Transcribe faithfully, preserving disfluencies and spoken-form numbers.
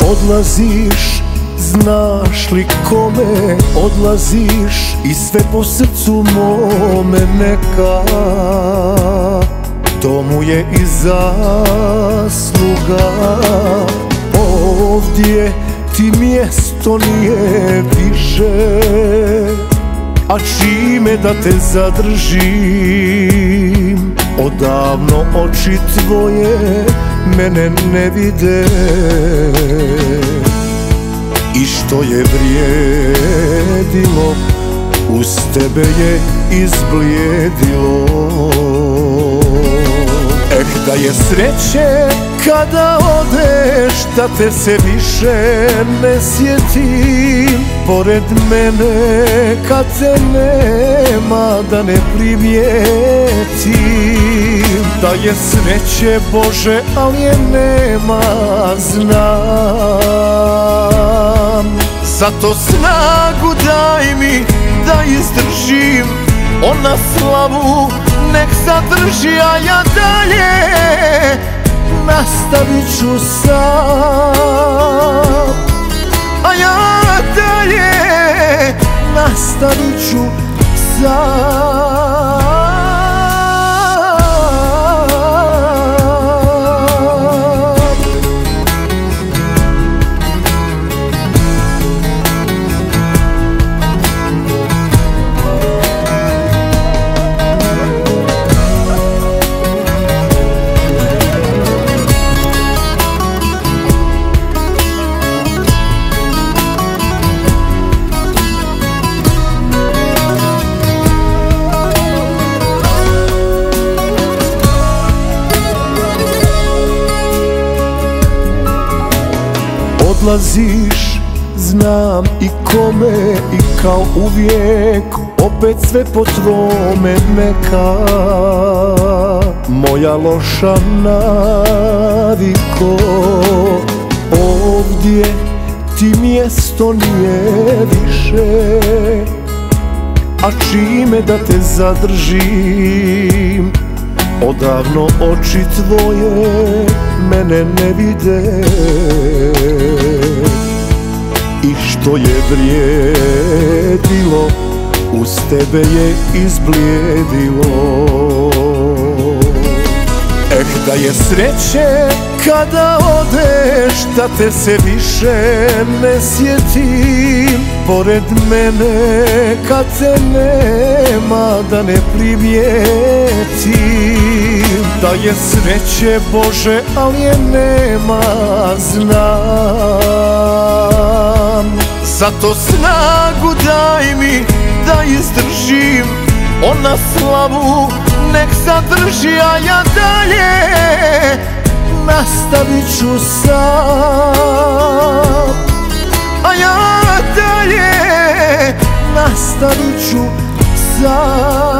Odlaziš, znaš li kome odlaziš, i sve po srcu mome neka, to mu je i zasluga. Ovdje ti mjesto nije više, a čime da te zadržim? Odavno oči tvoje mene ne vide, i što je vrijedilo uz tebe je izblijedilo. Eh, da je sreće kada odeš, da te se više ne sjetim, pored mene kad te nema, da ne primijetim. Da je sreće Bože, ali je nema, znam. Zato snagu daj mi da izdržim, ona slavu nek zadrži, a ja dalje nastavit ću sam. A ja dalje nastavit ću sam. Odlaziš, znam i kome, i kao uvijek opet sve po tvome neka. Moja loša naviko, ovdje ti mjesto nije više, a čime da te zadržim? Odavno oči tvoje mene ne vide, i što je vrijedilo uz tebe je izblijedilo. Eh, da je sreće kada odeš, da te se više ne sjetim, pored mene kad te nema, da ne primijetim. Da je sreće Bože, ali je nema, znam. Zato snagu daj mi da izdržim, ona slavu nek zadrži, a ja dalje nastavit ću sam. A ja dalje nastavit ću sam.